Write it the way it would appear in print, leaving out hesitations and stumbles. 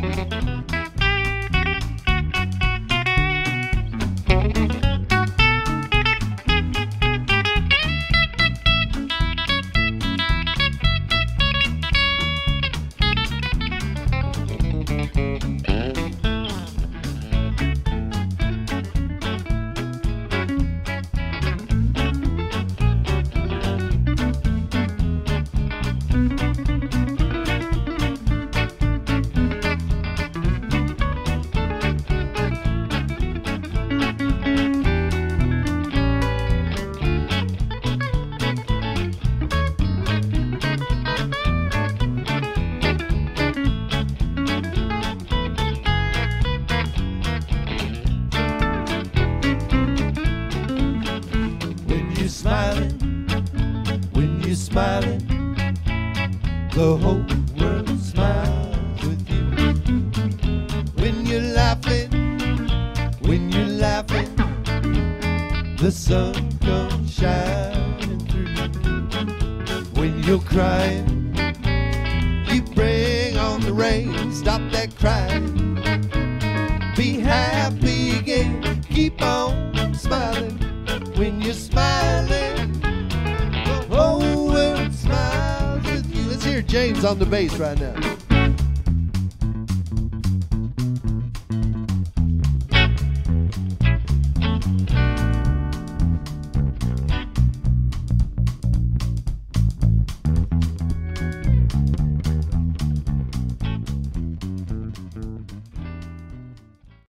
When you're smiling, the whole world smiles with you. When you're laughing, the sun comes shining through. When you're crying, you bring on the rain. Stop that crying, be happy again. Keep on smiling. When you're smiling, the whole world smiles with you. Let's hear James on the bass right now.